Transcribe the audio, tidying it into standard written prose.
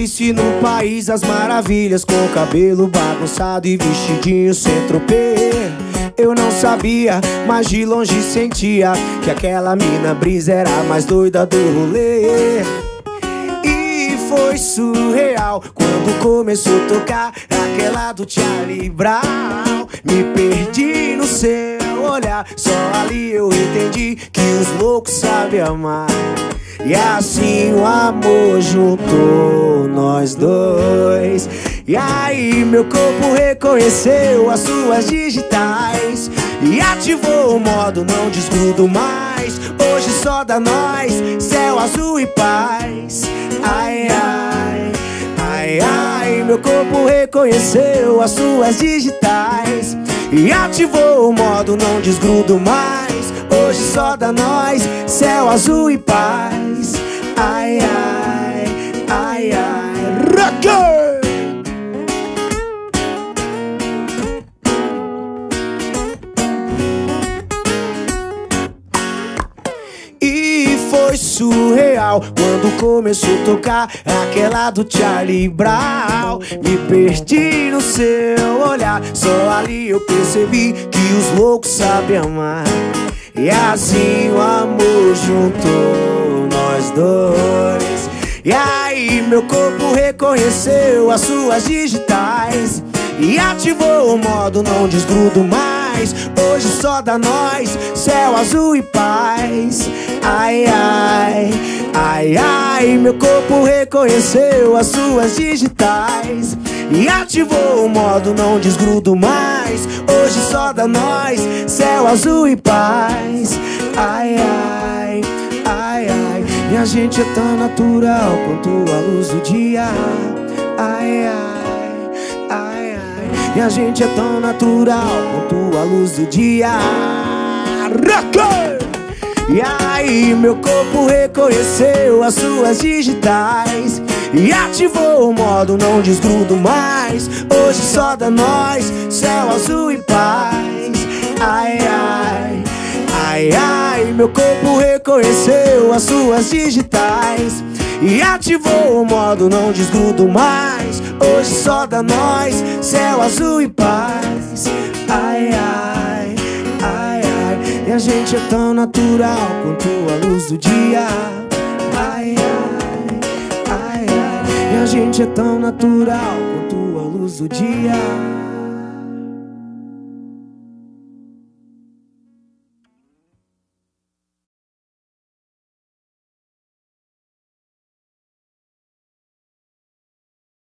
Alice no País das Maravilhas, com cabelo bagunçado e vestidinho sem tropê. Eu não sabia, mas de longe sentia que aquela mina brisa era a mais doida do rolê. E foi surreal quando começou a tocar aquela do Charlie Brown. Me perdi no seu olhar, só ali eu entendi que os loucos sabem amar. E assim o amor juntou nós dois. E aí meu corpo reconheceu as suas digitais e ativou o modo não desgrudo mais. Hoje só dá nós, céu azul e paz. Ai, ai, ai, ai. Meu corpo reconheceu as suas digitais e ativou o modo não desgrudo mais. Hoje só dá nós, céu azul e paz. Ai, ai, ai, ai. Rocker! E foi surreal quando começou a tocar aquela do Charlie Brown. Me perdi no seu olhar, só ali eu percebi que os loucos sabem amar. E assim o amor juntou nós dois. E aí meu corpo reconheceu as suas digitais e ativou o modo não desgrudo mais. Hoje só dá nós, céu azul e paz. Ai, ai, ai, ai. Meu corpo reconheceu as suas digitais e ativou o modo não desgrudo mais. Hoje só dá nós, céu azul e paz. Ai, ai, ai, ai. E a gente é tão natural quanto a luz do dia. Ai, ai, ai, ai. E a gente é tão natural quanto a luz do dia. Rocker! E aí meu corpo reconheceu as suas digitais e ativou o modo não desgrudo mais. Hoje só dá nós, céu azul e paz. Ai, ai, ai, ai. Meu corpo reconheceu as suas digitais e ativou o modo não desgrudo mais. Hoje só dá nós, céu azul e paz. Ai, ai, ai, ai. E a gente é tão natural quanto a luz do dia. Ai, ai, ai, ai. E a gente é tão natural quanto a luz do dia.